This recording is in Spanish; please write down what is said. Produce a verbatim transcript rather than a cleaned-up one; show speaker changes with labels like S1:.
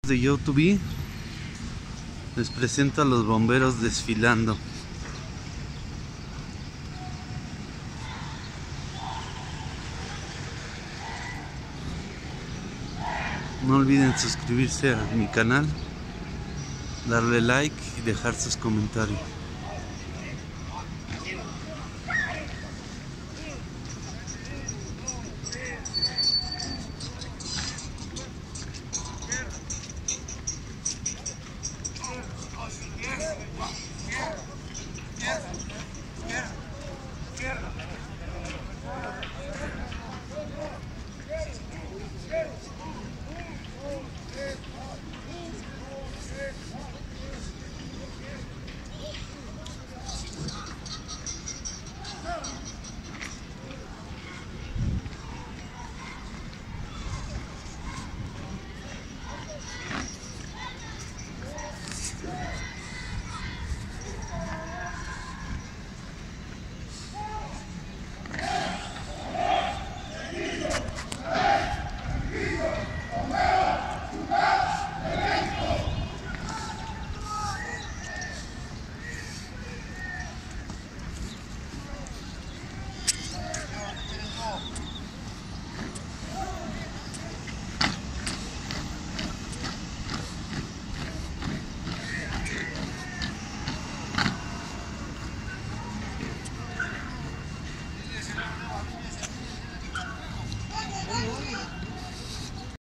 S1: De YouTube les presento a los bomberos desfilando. No olviden suscribirse a mi canal, darle like y dejar sus comentarios.